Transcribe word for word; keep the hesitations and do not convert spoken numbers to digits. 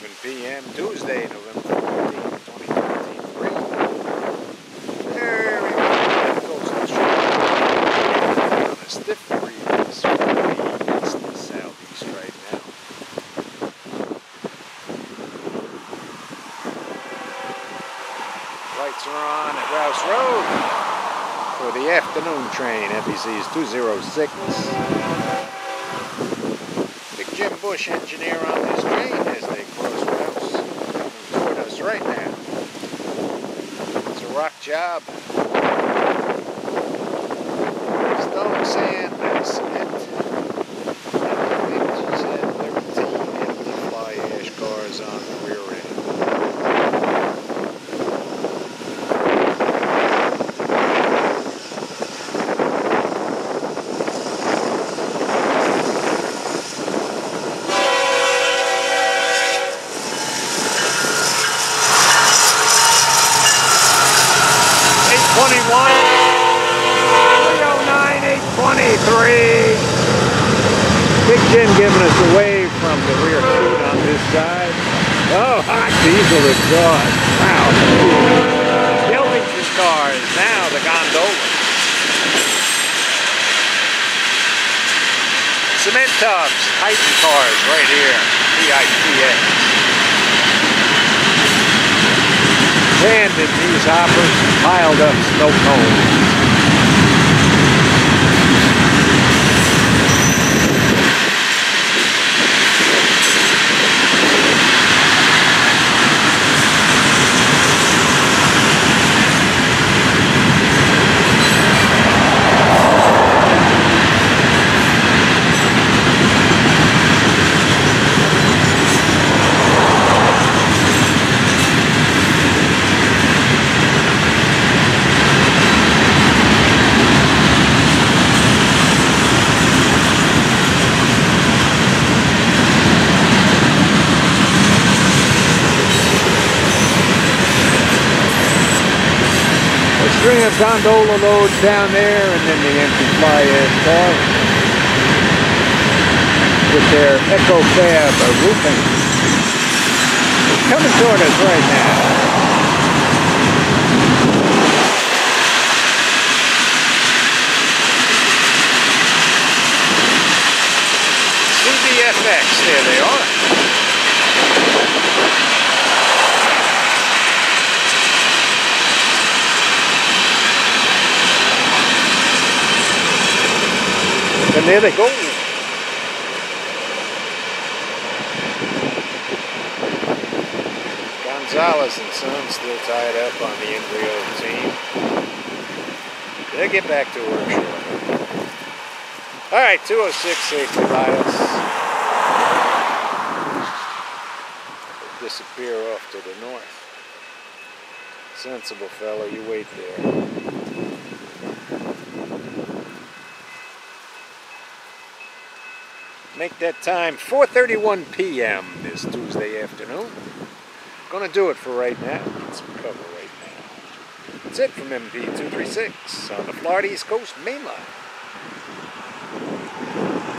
eleven P M Tuesday, November fourteenth, twenty twenty-three. There we go. Coastal street. On a stiff breeze from the east to southeast right now. Lights are on at Rouse Road for the afternoon train, F E C two oh six. Big Jim Bush, engineer on this train as they cross Rouse, coming toward us right now. It's a rock job. Stone, sand, and cement. And I think she said thirteen empty fly ash cars on the rear end. twenty-one, three oh nine, eight twenty-three. Big Jim giving us a wave from the rear seat on this side. Oh, hot diesel exhaust. Wow. Delvington cars, now the gondola. Cement tubs, Titan cars right here. T I T X. Sand in these hoppers, piled up snow cones. String of gondola loads down there, and then the empty fly ash cars with their Echo Fab roofing. It's coming toward us right now. C B F X, there they are. And there they go. Gonzalez and Son still tied up on the embryo team. They'll get back to work shortly. Alright, two oh six safety bias. They'll disappear off to the north. Sensible fellow, you wait there. Make that time four thirty-one P M this Tuesday afternoon. Gonna do it for right now. Get some cover right now. That's it from M P two thirty-six on the Florida East Coast Main Line.